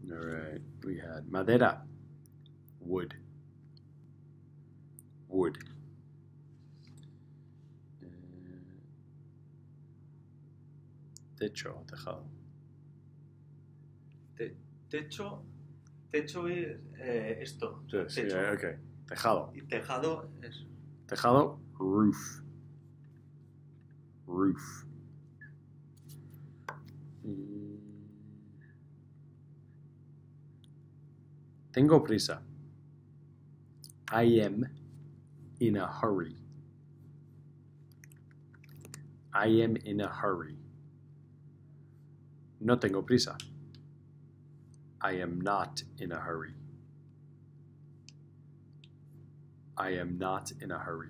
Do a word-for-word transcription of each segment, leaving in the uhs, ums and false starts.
All right, we had madera, wood, wood. Eh, techo, tejado. Te- techo, techo es eh, esto. Sí, sí, techo. eh, ok. Tejado. Y tejado es Tejado, roof. Roof. Mm. Tengo prisa. I am in a hurry. I am in a hurry. No tengo prisa. I am not in a hurry. I am not in a hurry.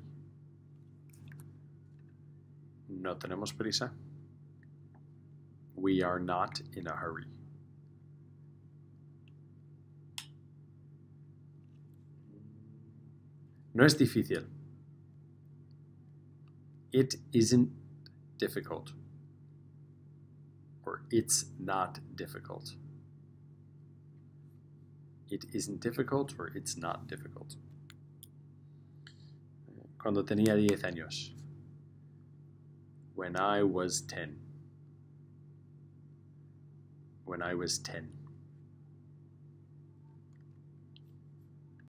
No tenemos prisa. We are not in a hurry. No es difícil. It isn't difficult. Or it's not difficult. It isn't difficult or it's not difficult. Cuando tenía diez años. When I was ten. When I was ten.